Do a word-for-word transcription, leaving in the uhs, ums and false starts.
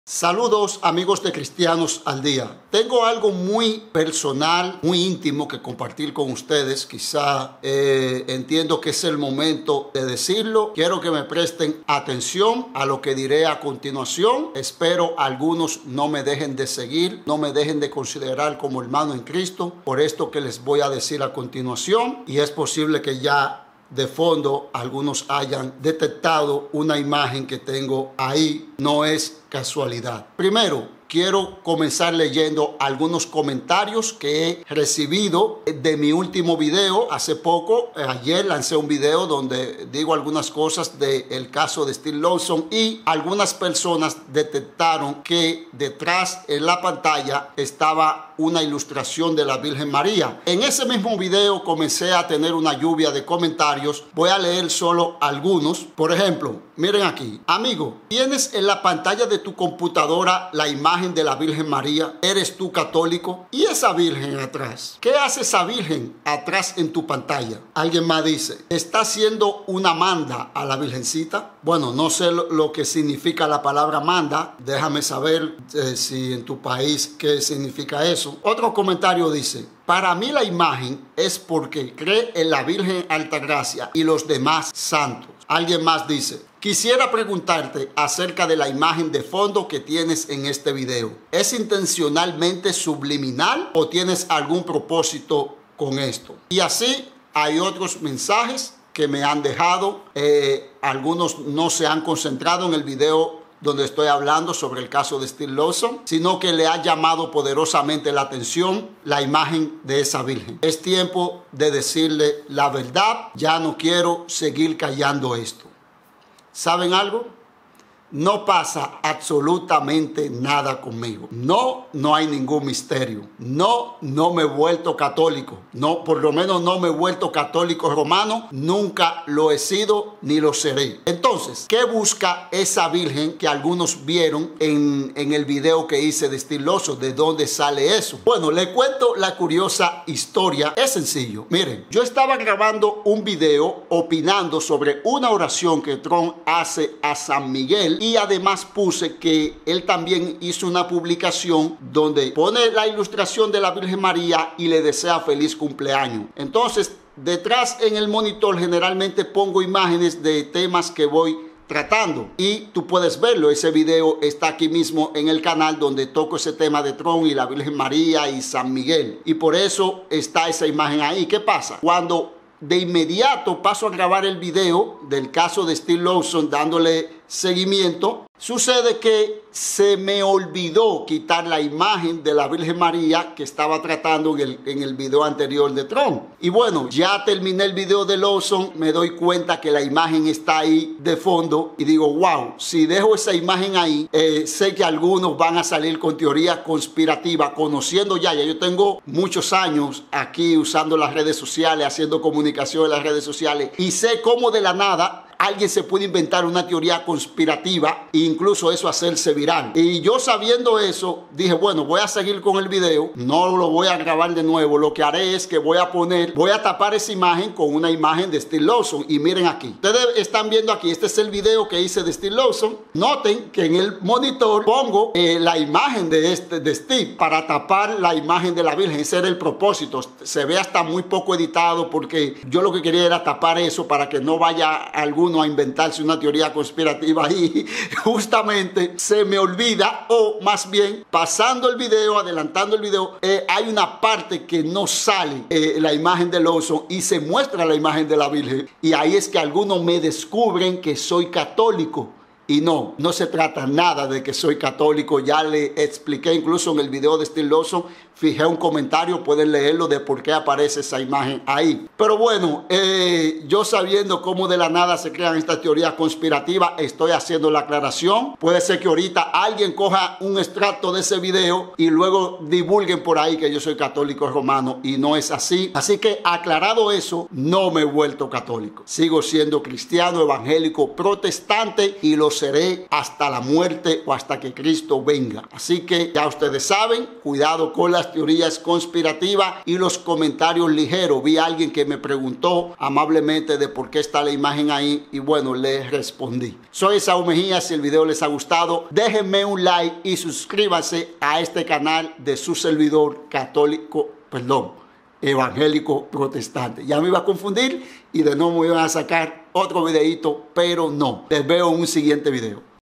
Saludos amigos de Cristianos al Día. Tengo algo muy personal, muy íntimo que compartir con ustedes. Quizá eh, entiendo que es el momento de decirlo. Quiero que me presten atención a lo que diré a continuación. Espero algunos no me dejen de seguir, no me dejen de considerar como hermano en Cristo por esto que les voy a decir a continuación. Y es posible que ya de fondo algunos hayan detectado una imagen que tengo ahí. No es casualidad. Primero, quiero comenzar leyendo algunos comentarios que he recibido de mi último video. Hace poco, ayer lancé un video donde digo algunas cosas del caso de Still Lawson y algunas personas detectaron que detrás en la pantalla estaba una ilustración de la Virgen María. En ese mismo video comencé a tener una lluvia de comentarios. Voy a leer solo algunos. Por ejemplo, miren aquí. Amigo, ¿tienes en la pantalla de tu computadora la imagen de la Virgen María? ¿Eres tú católico? ¿Y esa Virgen atrás? ¿Qué hace esa Virgen atrás en tu pantalla? Alguien más dice, ¿está haciendo una manda a la Virgencita? Bueno, no sé lo, lo que significa la palabra manda. Déjame saber eh, si en tu país qué significa eso. Otro comentario dice, para mí la imagen es porque cree en la Virgen Altagracia y los demás santos. Alguien más dice, quisiera preguntarte acerca de la imagen de fondo que tienes en este video. ¿Es intencionalmente subliminal o tienes algún propósito con esto? Y así hay otros mensajes que me han dejado. Eh, algunos no se han concentrado en el video donde estoy hablando sobre el caso de Still Lawson, sino que le ha llamado poderosamente la atención la imagen de esa Virgen. Es tiempo de decirle la verdad. Ya no quiero seguir callando esto. ¿Saben algo? No pasa absolutamente nada conmigo. No, no hay ningún misterio. No, no me he vuelto católico. No, por lo menos no me he vuelto católico romano. Nunca lo he sido ni lo seré. Entonces, ¿qué busca esa Virgen que algunos vieron en, en el video que hice de Still Lawson? ¿De dónde sale eso? Bueno, le cuento la curiosa historia. Es sencillo. Miren, yo estaba grabando un video opinando sobre una oración que Trump hace a San Miguel. Y además puse que él también hizo una publicación donde pone la ilustración de la Virgen María y le desea feliz cumpleaños. Entonces, detrás en el monitor generalmente pongo imágenes de temas que voy tratando. Y tú puedes verlo. Ese video está aquí mismo en el canal donde toco ese tema de Tron y la Virgen María y San Miguel. Y por eso está esa imagen ahí. ¿Qué pasa? Cuando de inmediato paso a grabar el video del caso de Still Lawson dándole seguimiento, sucede que se me olvidó quitar la imagen de la Virgen María que estaba tratando en el, en el video anterior de Trump. Y bueno, ya terminé el video de Lawson, me doy cuenta que la imagen está ahí de fondo y digo, wow, si dejo esa imagen ahí, eh, sé que algunos van a salir con teoría conspirativa, conociendo ya, ya yo tengo muchos años aquí usando las redes sociales, haciendo comunicación en las redes sociales y sé cómo de la nada alguien se puede inventar una teoría conspirativa e incluso eso hacerse viral. Y yo sabiendo eso, dije, bueno, voy a seguir con el video. No lo voy a grabar de nuevo. Lo que haré es que voy a poner, voy a tapar esa imagen con una imagen de Still Lawson. Y miren aquí. Ustedes están viendo aquí, este es el video que hice de Still Lawson. Noten que en el monitor pongo eh, la imagen de, este, de Steve para tapar la imagen de la Virgen. Ese era el propósito. Se ve hasta muy poco editado porque yo lo que quería era tapar eso para que no vaya algún a inventarse una teoría conspirativa y justamente se me olvida, o más bien pasando el video, adelantando el video, eh, hay una parte que no sale eh, la imagen del oso y se muestra la imagen de la Virgen y ahí es que algunos me descubren que soy católico. Y no, no se trata nada de que soy católico. Ya le expliqué incluso en el video de Still Lawson. Fijé un comentario, pueden leerlo de por qué aparece esa imagen ahí. Pero bueno, eh, yo sabiendo cómo de la nada se crean estas teorías conspirativas, estoy haciendo la aclaración. Puede ser que ahorita alguien coja un extracto de ese video y luego divulguen por ahí que yo soy católico romano y no es así. Así que aclarado eso, no me he vuelto católico. Sigo siendo cristiano, evangélico, protestante y lo seré hasta la muerte o hasta que Cristo venga. Así que ya ustedes saben, cuidado con las las teorías conspirativas y los comentarios ligeros. Vi a alguien que me preguntó amablemente de por qué está la imagen ahí y bueno, le respondí. Soy Esaú Mejía. Si el video les ha gustado, déjenme un like y suscríbanse a este canal de su servidor católico, perdón, evangélico protestante. Ya me iba a confundir y de nuevo me iban a sacar otro videito, pero no. Les veo en un siguiente video.